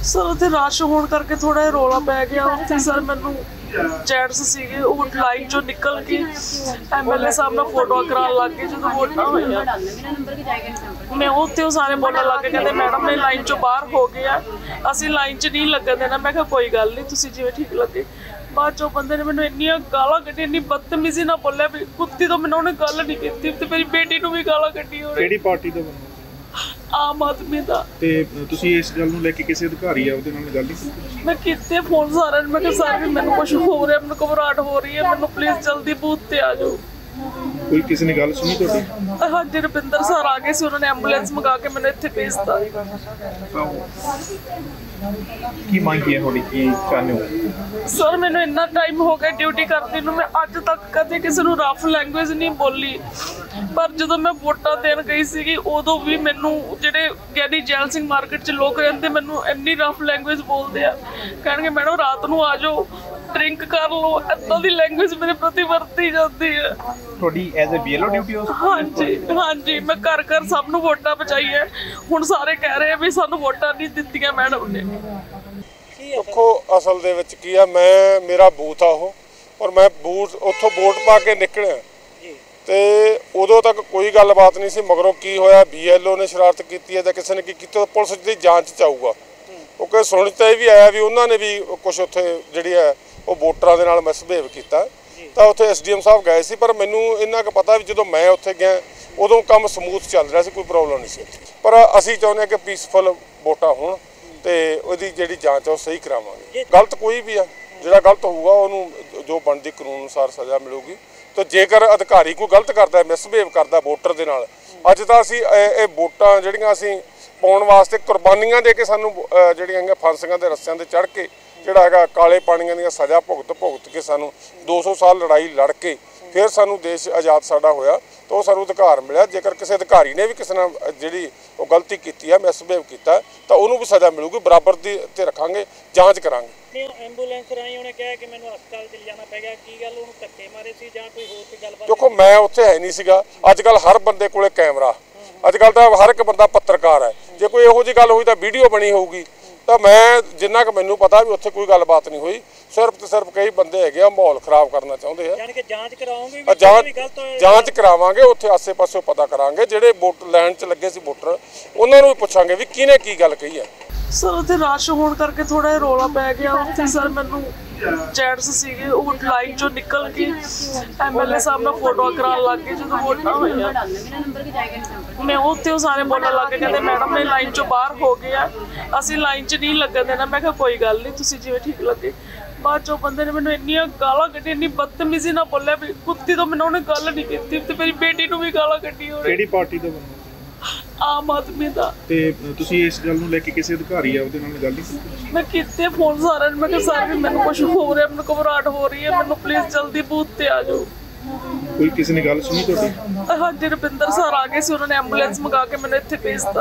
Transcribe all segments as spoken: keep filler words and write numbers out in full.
Sir उत्थे rush होने करके थोड़ा जिहा रौला पै गया। उत्थे सर मैनू जेंट्स सीगे वो लाइन चों निकल के एम एल ए साहब नाल फोटो कराउण लग गए। जो वोटां होईआं मैं उत्थे वो सारे बोलण लग गए, कहंदे मैडम ने लाइन चों बाहर हो गए आ, असीं लाइन च नहीं लगन देना। मैं कहा कोई गल नहीं, तुसीं जिवें ठीक लगे। बाद चो बंदे ने मैनूं इन्नियां गालां कड्ढियां, इन्नी बदतमीजी नाल बोलिया भी कुत्ती तो मैनूं उहने गल नहीं कीती ते मेरी बेटी नूं भी गालां कड्ढियां। किहड़ी पार्टी दा बंदा? आम आदमी दा। ते तुसीं इस गल नूं लैके किसी अधिकारी आ उहदे नाल गल नहीं कीती? मैं कीते फोन सारे मैं कहा सर भी मैनूं कुछ हो रहा, मैनूं घबराहट हो रही है, मैनूं प्लीज़ जल्दी बूथ ते आ जाओ। कोई किसी ने गल सुनी तुहाडी? हाँ जी, रुपिंदर सर आ गए सी, उन्होंने एंबूलेंस मंगा के मैंने इत्थे भेजता। की मांग की है थोड़ी, की चाहते हो? सर मैंने इन्ना टाइम हो गया ड्यूटी करती नूं, मैं अज तक कदे किसी नूं रफ लैंगुएज नहीं बोली, पर जो मैं वोटां देण गई सी उदों भी मैनूं जिहड़े ज्ञानी जैल सिंह मार्केट च लोग रहिंदे मैनूं इन्नी रफ लैंगुएज बोलदे आ, कहणगे मैडम रात नूं आ जाओ, ड्रिंक कर लो, इदां दी लैंगुएज मेरे प्रति वरती जाती है। थोड़ी एज ए बीएलओ ड्यूटी हो? हाँ जी हाँ जी, मैं घर घर सब नूं वोटां पहुंचाई है। हुण सारे कह रहे हैं भी सानूं वोटां नहीं दित्तियां मैडम ने। देखो असल दे विच की आ, मैं मेरा बूथ आ ओह और मैं बूथ उत्थों वोट पा के निकलिया ते उदों तक कोई गलबात नहीं सी। मगरों की होया, बीएलओ ने शरारत की है, किसी ने की कीता, पुलिस दी जांच च आऊगा। क्योंकि सुन ते भी आया भी उन्होंने भी कुछ उत्थे जिहड़ी है वो वोटरां दे नाल मिसबिहेव कीता, तो उत्थे एस डी एम साहब गए सी, पर मैनूं इन्ना क पता भी जो मैं उत्थे गया उदों काम समूथ चल रहा सी, कोई प्रॉब्लम नहीं सी। पर असीं चाहुंदे कि पीसफुल वोटां होण ते उहदी जिहड़ी जांच है सही करावांगे। गलत कोई भी आ, जिहड़ा गलत होऊगा उहनूं जो बनदी कानून अनुसार सज़ा मिलूगी। तो जेकर अधिकारी कोई गलत करता है, मिसबिहेव करता वोटर दे नाल, अज तां असीं इह वोटां जिहड़ियां असीं पाउण वास्ते कुर्बानियां दे के सानूं जिहड़ियां फांसियां दे रस्सियां ते चढ़ के जिहड़ा हैगा काले पाणियां दी सज़ा भुगत भुगत के सानूं दो सौ साल लड़ाई लड़ के फिर सानूं देश आज़ाद साडा होया, तो सानूं अधिकार मिलिया। जेकर किसी अधिकारी ने भी किसी नाल जिहड़ी वो गलती कीती है, मिसबिहेव कीता, तो उहनूं भी सज़ा मिलूगी, बराबर दी ते रखांगे, जांच करांगे। एंबूलेंस राही उन्हें कहा कि मैनूं हस्पताल ले जाना पै गया, की गल उहनूं धक्के मारे सी जां कोई होर सी गलबात? देखो मैं उत्थे है नहीं सीगा, अजकल हर बंदे कोले कैमरा, अजकल तो हर एक बंदा पत्रकार है, जे कोई इहो जी गल होई तो वीडियो बनी होगी। तो मैं जिन्ना क मैनूं पता भी उत्थे कोई गलबात नहीं हुई, सिर्फ तो सिर्फ कई बंदे है माहौल खराब करना चाहते हैं। यानी कि जांच कराओगे? जांच जांच करावांगे, उत्थे आसे पासों पता करांगे, जिहड़े वोट लैन च लगे सी वोटर उन्हां नूं भी पुछांगे भी किहने की गल कही है। सर उत्थे रश होने करके थोड़ा जिहा रौला पै गया। उत्थे सर मैनूं जेंट्स सीगे वो लाइन चों निकल के एम एल ए साहब नाल फोटो कराउण लग गए। जो वोटां होईआं मैं उत्थे वो सारे बोलण लग गए, कहंदे मैडम ने लाइन चों बाहर हो गए आ, असीं लाइन च नहीं लगन देना। मैं कहा कोई गल नहीं, तुसीं जिवें ठीक लगे। बाद चो बंदे ने मैनूं इन्नियां गालां कड्ढियां, इन्नी बदतमीजी नाल बोलिया भी कुत्ती तो मैनूं उहने गल नहीं कीती ते मेरी बेटी नूं भी गालां कड्ढियां। किहड़ी पार्टी दा बंदा? आम आदमी दा। ते तुसीं इस गल नूं लैके किसी अधिकारी आ उहदे नाल गल नहीं कीती? मैं कीते फोन सारे मैं कहा सर भी मैनूं कुछ हो रहा, मैनूं घबराहट हो रही है, मैनूं प्लीज़ जल्दी बूथ ते आ जाओ। कोई किसी ने गल सुनी तुहाडी? हाँ जी, रुपिंदर सर आ गए सी, उन्होंने एंबूलेंस मंगा के मैंने इत्थे भेजता।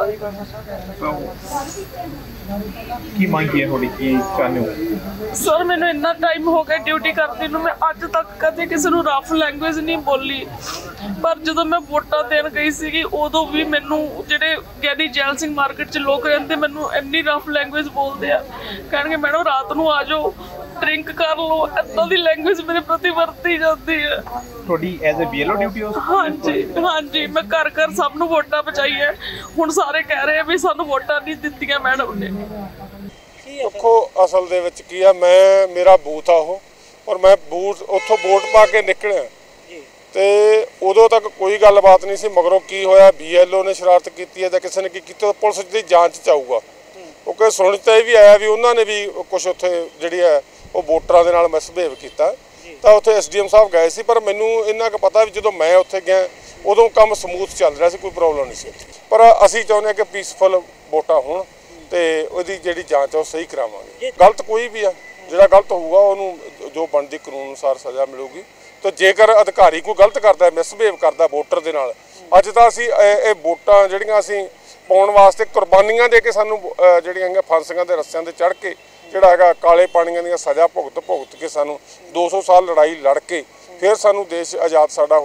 की मांग की है थोड़ी, की चाहते हो? सर मैंने इन्ना टाइम हो गया ड्यूटी करती नूं, मैं अज तक कदे किसी नूं रफ लैंगुएज नहीं बोली, पर जो मैं वोटां देण गई सी उदों भी मैनूं जिहड़े ज्ञानी जैल सिंह मार्केट च लोग रहिंदे मैनूं इन्नी रफ लैंगुएज बोलदे आ, कहणगे मैडम रात नूं आ जाओ, ड्रिंक कर लो, इदां दी लैंगुएज मेरे प्रति वरती जाती है। थोड़ी एज ए बीएलओ ड्यूटी हो? हाँ जी हाँ जी, मैं घर घर सब नूं वोटां पहुंचाई है। हुण सारे कह रहे हैं भी सानूं वोटां नहीं दित्तियां मैडम ने। देखो असल दे विच की आ, मैं मेरा बूथ आ ओह और मैं बूथ उत्थों वोट पा के निकलिया ते उदों तक कोई गलबात नहीं सी। मगरों की होया, बीएलओ ने शरारत की है, किसी ने की कीता, पुलिस दी जांच च आऊगा। क्योंकि सुन ते भी आया भी उन्होंने भी कुछ उत्थे जिहड़ी है वो वोटरां दे नाल मिसबिहेव कीता, तो उत्थे एस डी एम साहब गए सी, पर मैनूं इन्ना क पता भी जो मैं उत्थे गया उदों काम समूथ चल रहा सी, कोई प्रॉब्लम नहीं सी। पर असीं चाहुंदे कि पीसफुल वोटां होण ते उहदी जिहड़ी जांच है सही करावांगे। गलत कोई भी आ, जिहड़ा गलत होऊगा उहनूं जो बनदी कानून अनुसार सज़ा मिलूगी। तो जेकर अधिकारी कोई गलत करता है, मिसबिहेव करता वोटर दे नाल, अज तां असीं इह वोटां जिहड़ियां असीं पाउण वास्ते कुर्बानियां दे के सानूं जिहड़ियां फांसियां दे रस्सियां ते चढ़ के जिहड़ा हैगा काले पाणियां दी सज़ा भुगत भुगत के सानूं दो सौ साल लड़ाई लड़ के फिर सानूं देश आज़ाद साडा होया,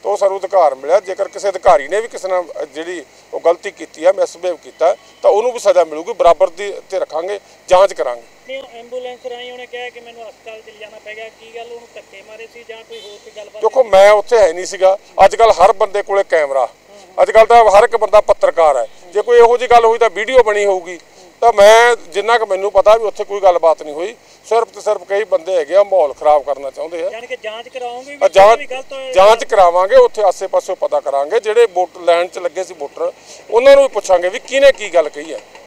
ਤਾਂ ਉਹ ਸਾਨੂੰ ਅਧਿਕਾਰ ਮਿਲਿਆ। ਜੇਕਰ ਕਿਸੇ ਅਧਿਕਾਰੀ ਨੇ ਵੀ ਕਿਸੇ ਨਾਲ ਜਿਹੜੀ ਉਹ ਗਲਤੀ ਕੀਤੀ ਹੈ, ਮਿਸਬਿਹੇਵ ਕੀਤਾ, ਤਾਂ ਉਹਨੂੰ ਵੀ ਸਜ਼ਾ ਮਿਲੂਗੀ। ਬਰਾਬਰ ਦੀ ਤੇ ਰੱਖਾਂਗੇ, ਜਾਂਚ ਕਰਾਂਗੇ। ਐਂਬੂਲੈਂਸ ਰਾਹੀਂ ਉਹਨੇ ਕਿਹਾ ਕਿ ਮੈਨੂੰ ਹਸਪਤਾਲ ਚ ਲਿਜਾਣਾ ਪੈ ਗਿਆ, ਕੀ ਗੱਲ ਉਹਨੂੰ ਧੱਕੇ ਮਾਰੇ ਸੀ ਜਾਂ ਕੋਈ ਹੋਰ ਕੋਈ ਗੱਲਬਾਤ? ਦੇਖੋ, ਮੈਂ ਉੱਥੇ ਹੈ ਨਹੀਂ ਸੀਗਾ। ਅੱਜ ਕੱਲ ਹਰ ਬੰਦੇ ਕੋਲੇ ਕੈਮਰਾ, ਅੱਜ ਕੱਲ ਤਾਂ ਹਰ ਇੱਕ ਬੰਦਾ ਪੱਤਰਕਾਰ ਹੈ। ਜੇ ਕੋਈ ਇਹੋ ਜਿਹੀ ਗੱਲ ਹੋਈ ਤਾਂ ਵੀਡੀਓ ਬਣੀ ਹੋਊਗੀ। ਤਾਂ ਮੈਂ ਜਿੰਨਾ ਕੁ ਮੈਨੂੰ ਪਤਾ ਵੀ ਉੱਥੇ ਕੋਈ ਗੱਲਬਾਤ ਨਹੀਂ ਹੋਈ। ਸਿਰਫ ਤੇ ਸਿਰਫ ਕਈ ਬੰਦੇ ਹੈਗੇ ਆ ਮਾਹੌਲ ਖਰਾਬ ਕਰਨਾ ਚਾਹੁੰਦੇ ਆ। ਯਾਨੀ ਕਿ ਜਾਂਚ ਕਰਾਉਂਗੇ, ਜਾਂਚ ਜਾਂਚ ਕਰਾਵਾਂਗੇ, ਉੱਥੇ ਆਸੇ ਪਾਸੇ ਪਤਾ ਕਰਾਂਗੇ। ਜਿਹੜੇ ਵੋਟ ਲੈਣ 'ਚ ਲੱਗੇ ਸੀ ਵੋਟਰ, ਉਹਨਾਂ ਨੂੰ ਵੀ ਪੁੱਛਾਂਗੇ ਵੀ ਕਿਹਨੇ ਕੀ ਗੱਲ ਕਹੀ ਹੈ।